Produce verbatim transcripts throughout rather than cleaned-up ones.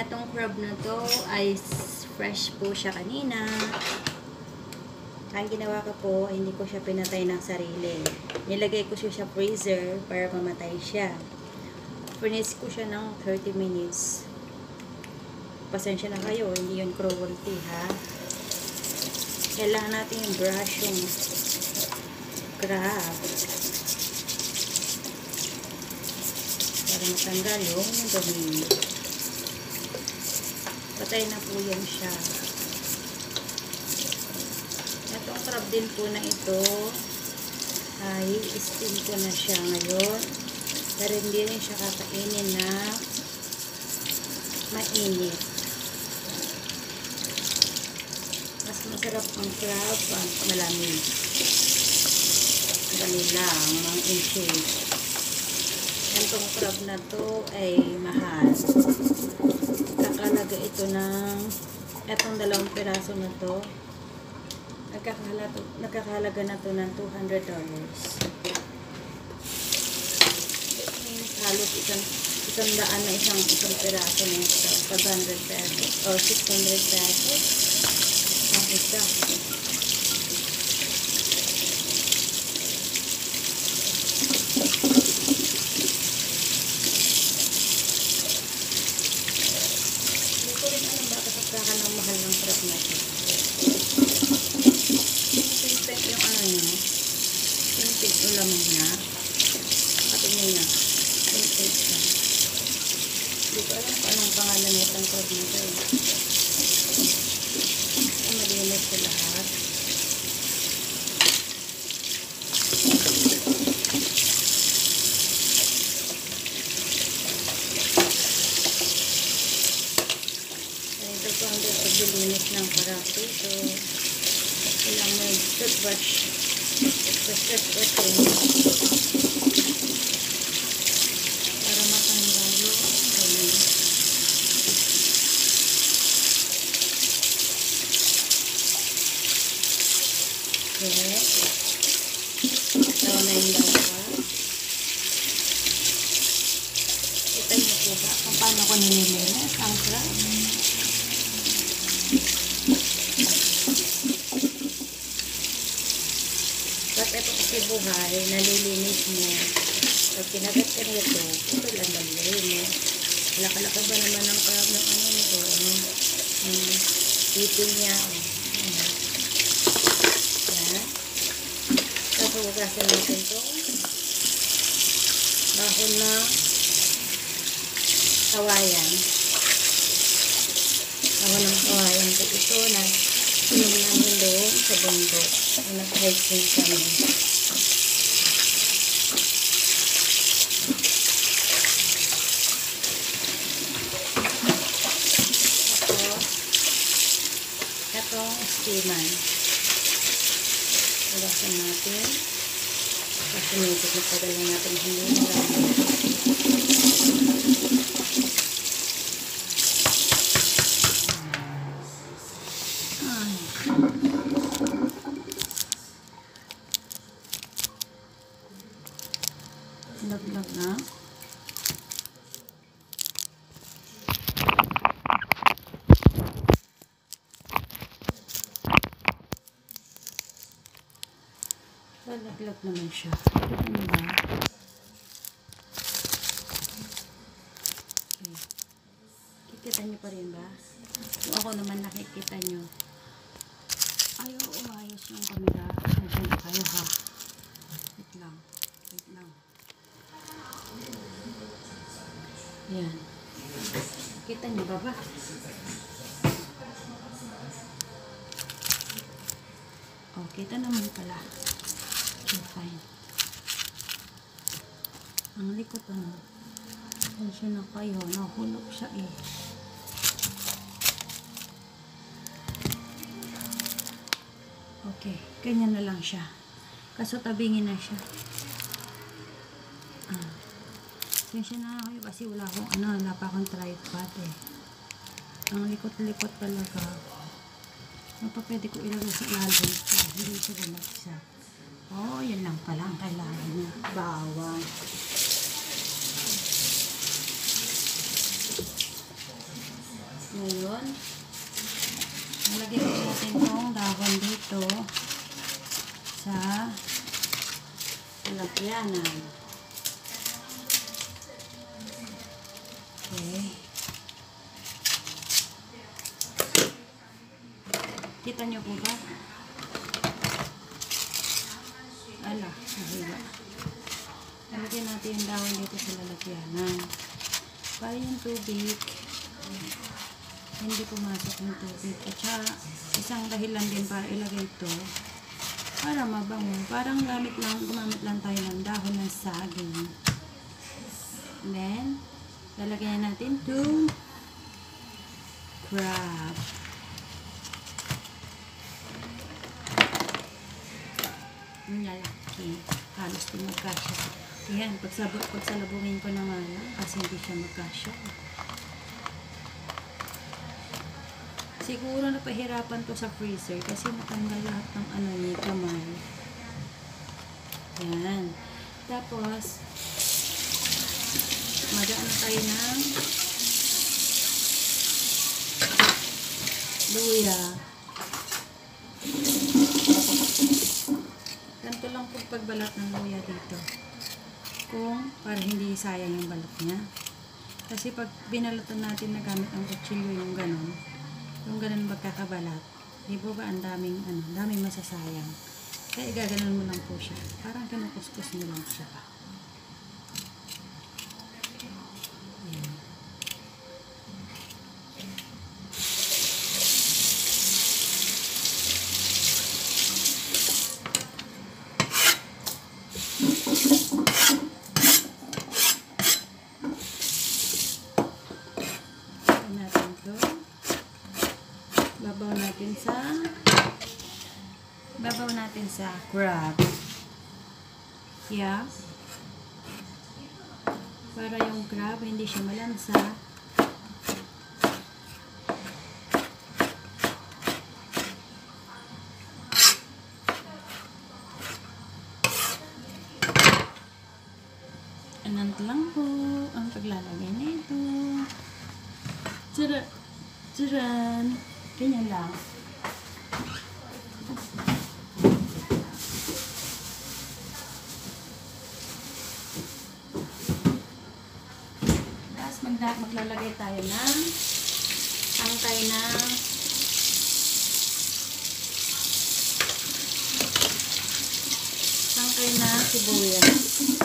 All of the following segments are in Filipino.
Etong crab na to ay fresh po siya kanina. Ang ginawa ko po, hindi ko siya pinatay ng sarili. Nilagay ko siya sa freezer para mamatay siya. Freeze ko siya ng thirty minutes. Pasensya na kayo, hindi yun cruelty ha. Kailangan natin yung brush yung crab para matanggal yung dumi. Patay na po yan siya. Itong crab din po na ito ay steam ko na siya ngayon. Pero hindi rin siya kakainin na mainit. Mas masarap ang crab pag malamig. Dali lang, mga inches. Itong crab na to ay mahal. Kakalaga ito ng itong dalawang piraso na to. Nagkakahalaga, nagkakahalaga na to ng two hundred dollars. It means halos isang, isang daan na isang, isang piraso na ito. five hundred pesos or six hundred pesos. Tapos na. Hindi ko rin alam bakit pagkaka ng mahal ng crab na ito. Yung ano niya, pimpig yung lamang niya. Katingin niya, pimpig siya. Hindi ko alam kung anong pangalan na itong crab na ito. Ay, malinis sa lahat. Ito po ang paglinis ng crab ito. Kailangan may toothbrush. Toothbrush, toothbrush para matanggal yung dumi. Okay. Tawa na yung dalawa. Kita niyo po ba kung paano ko nililinis ang crab? Ba't ito kasi buhay, nalilinis mo. Pag kinagat ka nito, ito lang dalawin mo. Laka-laka ba naman ang crab ng ano nito? Ano? Yung ipin niya. Yan. Tapos hugasan natin ito. Bahon na kawayan. Bahon ng kawayan ko ito na inom namin doon sa bundok. Nag-hiking kami. Tapos, itong steaman. Hugasan natin. Kasi medyo matagal na natin hindi lag-lag na. Lag-lag naman siya. Kita niyo ba? Okay. Kikita niyo pa rin ba? Kung ako naman nakikita niyo. Ayaw umayos ng kamera. Nandiyan na kayo ha. Wait lang. Wait lang. Yan. Kita niyo ba ba? Oh, kita naman pala. Okay, fine. Ang likot ano. Pansya na kayo. Nahulog siya eh. Okay. Ganyan na lang siya. Kaso tabingin na siya. Ah. Pansya na kayo kasi wala akong ano. Wala pa akong tripod eh. Ang likot-likot talaga. Ano pa pwede ko ilagay sa ilalim para hindi siya bumagsak. Oh, yan lang pala ang kailangan niya. Bawang. kanan. Okay. Kita nyo po ba? Ala, nahiwa. Lalagyan natin yung dahon dito sa lalagyanan. Para yung tubig, hindi pumasok yung tubig. At saka, isang dahilan din para ilagay ito, para mabango. Parang gamit lang, gumamit lang tayo ng dahon ng saging. And then, lalagyan natin itong crab. Ang lalaki. Halos din magkasya. Ayan, pagsabot, pagsalubungin ko naman kasi hindi siya magkasya. Siguro napahirapan to sa freezer kasi natanggal lahat ng ano ni kamay. Yan. Tapos, madaan tayo ng luya. Ganito lang po pagbalat ng luya dito. Kung para hindi sayang yung balat niya. Kasi pag binalatan natin na gamit ang kutsilyo yung ganon, yung ganon magkakabalat, di po ba ang daming, ano, daming masasayang. Kaya igaganon mo lang po siya. Parang kinukuskus mo lang siya. Ayan. Natin to. Babaw natin sa babaw natin sa crab. Yeah. Para yung crab hindi siya malansa. Anant lang po ang paglalagay nito. Tira, tiran. Ganyan lang. Tapos magda maglalagay tayo ng tangkay ng tangkay na sibuyas.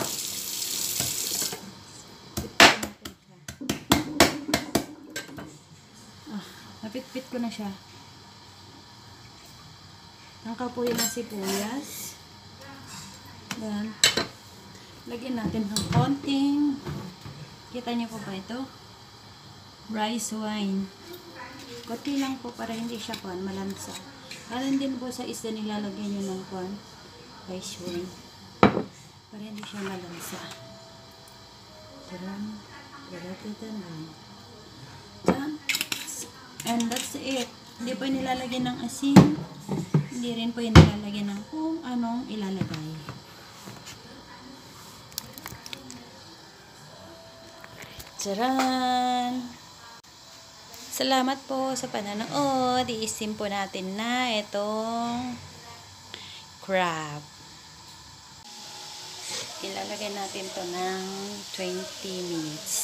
Napitpit ko na siya. Tangkay po yung sibuyas. Then, lagyan natin ng konting, kita niyo po ba ito? Rice wine. Konti lang po para hindi siya kuan malansa. Karan din po sa isda nilalagyan nyo ng kuan rice wine. Para hindi siya malansa. Taran. Taran. Taran. And that's it. Hindi po nilalagyan ng asin. Hindi rin po nilalagyan ng kung anong ilalagay. Tcharan! Salamat po sa pananood. Iisim po natin na itong crab. Ilalagay natin to ng twenty minutes.